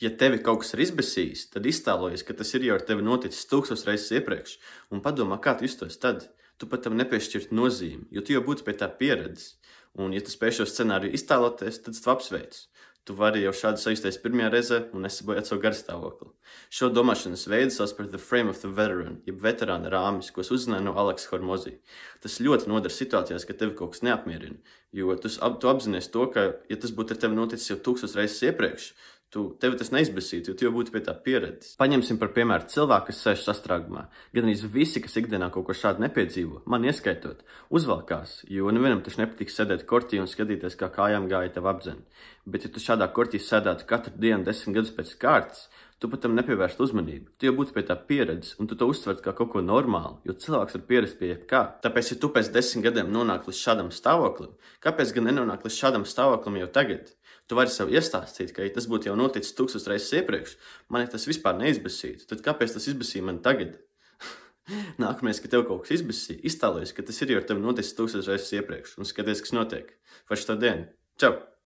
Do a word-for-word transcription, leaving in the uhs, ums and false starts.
Ja tevi kaut kas ir izbesījis, tad iztēlojies, ka tas ir jau ar tevi noticis tūkstoš reizes iepriekš, un padomā, kā tu justos tad. Tu pat tam nepiešķirtu nozīmi, jo tu jau būtu pie tā pieredzes. Un, ja tu spēj šo scenāriju iztēloties, tad tu apsveic. Tu vari jau šādi sajusties pirmajā reizē un nesabojāt savu garstāvokli. Šo domāšanas veidu sauc par The Frame of the Veteran, jeb veterāna rāmis, ko es uzzināju no Aleksa Hormozī. Tas ļoti nodara situācijās, kad tevi kaut kas neapmierina, jo tu, tu apzinies to, ka, ja tas būtu ar tevi noticis jau tūkstoš reizes iepriekš, Tu, tevi tas neizbesītu, jo tu jau būtu pie tā pieredzes. Paņemsim par piemēru cilvēku, kas sēž sastrēgumā. Gan arī visi, kas ikdienā kaut ko šādu nepiedzīvo, man ieskaitot, uzvalkās, jo nevienam taču nepatiks sēdēt kortī un skatīties, kā kājām gāja tev apdzen. Bet, ja tu šādā kortī sēdētu katru dienu desmit gadus pēc kārtas, tu pat tam nepievērst uzmanību. Tu jau būtu pie tā pieredzes, un tu to uztvertu kā kaut ko normālu, jo cilvēks var pierast pie jebkā. Tāpēc, ja tu pēc desmit gadiem nonāk līdz šādam stāvoklim, kāpēc gan nenonāk līdz šādam stāvoklim jau tagad? Tu vari sev iestāstīt, ka, ja tas būtu jau noticis tūkstoš reizes iepriekš, man tas vispār neizbesītu. Tad kāpēc tas izbesīja man tagad? Nākamais, ka tev kaut kas izbesīja, iztēlojies, ka tas ir jau ar tevi noticis tūkstoš reizes iepriekš, un skaties, kas notiek. Forši tā diena. Čau!